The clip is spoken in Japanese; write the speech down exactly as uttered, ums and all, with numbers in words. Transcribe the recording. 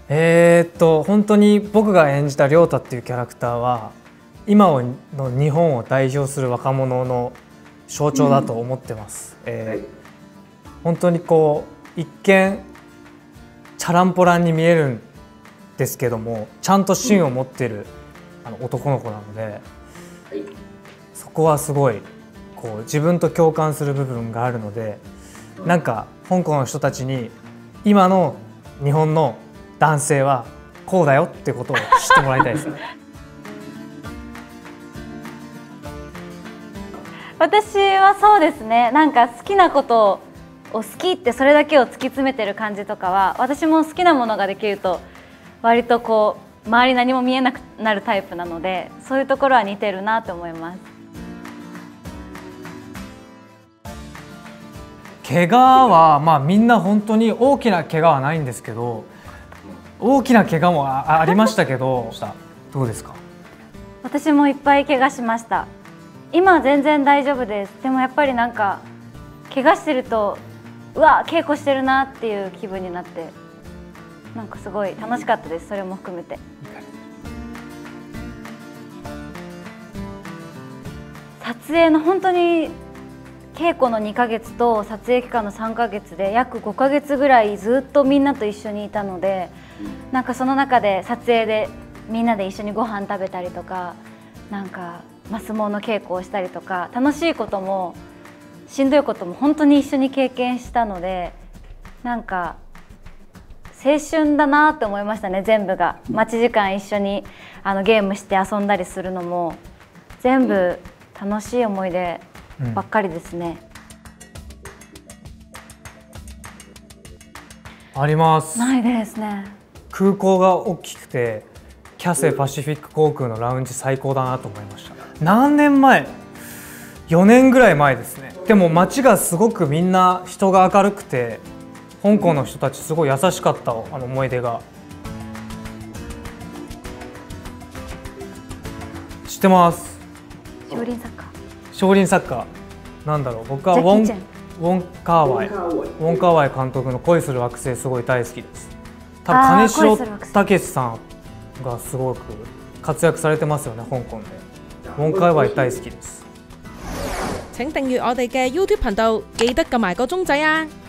えーっと本当に僕が演じた亮太っていうキャラクターは今の日本を代表する若者の象徴だと思ってます。うんえーはい、本当にこう一見チャランポランに見えるんですけどもちゃんと芯を持っている、うん、あの男の子なので、はい、そこはすごいこう自分と共感する部分があるので、うん、なんか香港の人たちに今の日本の男性はこうだよってことを知ってもらいたいですね。 私はそうですね。なんか好きなことを好きってそれだけを突き詰めてる感じとかは私も好きなものができると割とこう周り何も見えなくなるタイプなのでそういうところは似てるなと思います。 怪我はまあみんな本当に大きな怪我はないんですけど大きな怪我も あ, ありましたけどどうですか？ 私もいっぱい怪我しました。今は全然大丈夫です。でもやっぱりなんか怪我してるとうわ稽古してるなっていう気分になってなんかすごい楽しかったです。それも含めて撮影の本当に稽古のにかげつと撮影期間のさんかげつで約ごかげつぐらいずっとみんなと一緒にいたのでなんかその中で撮影でみんなで一緒にご飯食べたりとかなんか相撲の稽古をしたりとか楽しいこともしんどいことも本当に一緒に経験したのでなんか青春だなって思いましたね。全部が待ち時間一緒にあのゲームして遊んだりするのも全部楽しい思い出ばっかりですね。 うん、あります。 ないですね。 空港が大きくてキャセイパシフィック航空のラウンジ最高だなと思いました。何年前？よねんぐらい前ですね。でも街がすごくみんな人が明るくて香港の人たちすごい優しかったあの思い出が。知ってます。 少林サッカー。 少林サッカーなんだろう僕はウォン、ウォンカーワイウォンカーワイ監督の恋する惑星すごい大好きです。多分金城武さんがすごく活躍されてますよね香港で。ウォンカーワイ大好きです。 請訂閱我哋嘅 YouTube 頻道，記得撳埋個鐘仔啊！